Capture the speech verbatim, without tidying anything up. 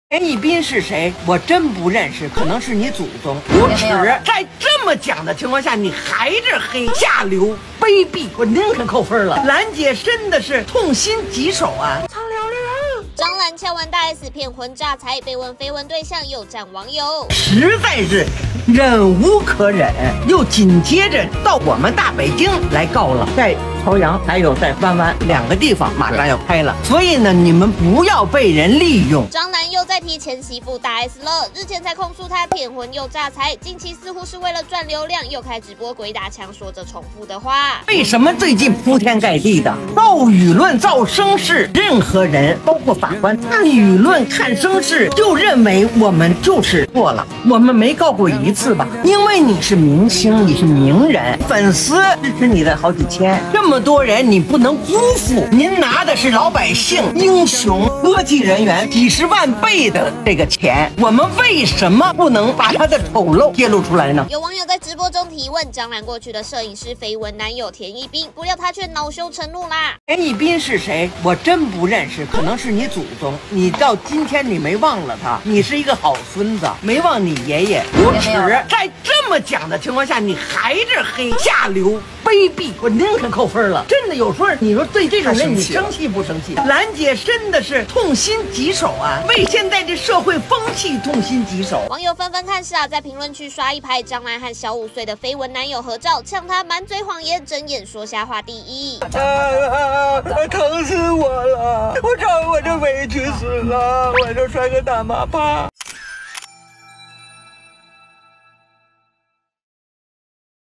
田一斌是谁？我真不认识，可能是你祖宗。无耻！在这么讲的情况下，你还是黑，下流卑鄙，我宁肯扣分了。兰姐真的是痛心疾首啊！苍凉凉。 张兰敲完大 S 骗婚诈财，被问绯闻对象又战网友， 实在是忍无可忍。又紧接着到我们大北京来告了，在朝阳还有在弯弯两个地方马上要开了，所以呢，你们不要被人利用。 张兰又在提前媳妇大 S 了，日前才控诉她骗婚又诈财，近期似乎是为了赚流量，又开直播鬼打墙，说着重复的话。 为什么最近铺天盖地的造舆论、造声势？任何人，包括法官，看舆论、看声势，就认为我们就是错了。我们没告过一次吧？因为你是明星，你是名人，粉丝支持你的好几千，这么多人，你不能辜负。您拿的是老百姓、英雄、科技人员几十万倍的这个钱，我们为什么不能把他的丑陋揭露出来呢？ 有网友在直播中提问张兰过去的摄影师绯闻男友田一斌，不料他却恼羞成怒啦。 田一斌是谁？我真不认识，可能是你祖宗。你到今天你没忘了他，你是一个好孙子，没忘你爷爷。无耻！在这么讲的情况下，你还是黑，下流卑鄙，我宁肯扣分了。真的有时候你说对这种人你生气不生气？兰姐真的是痛心疾首啊，为现在的社会风气痛心疾首。 网友纷纷看傻，在评论区刷一排张兰和小五岁的绯闻男友合照，呛他满嘴谎言，睁眼说瞎话第一。 啊啊！疼死我了！我操，我这委屈死了，我就摔个大马趴。